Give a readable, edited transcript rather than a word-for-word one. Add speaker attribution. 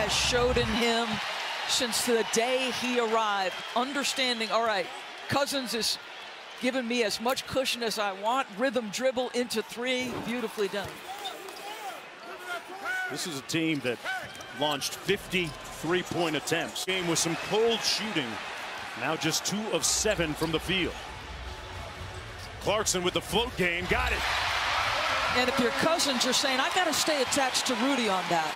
Speaker 1: has showed in him since the day he arrived, understanding, all right, Cousins is giving me as much cushion as I want, rhythm dribble into three, beautifully done.
Speaker 2: This is a team that launched 50 3-point attempts. Game with some cold shooting. Now just 2 of 7 from the field. Clarkson with the float game, got it.
Speaker 1: And if you're Cousins, you're saying, I got to stay attached to Rudy on that.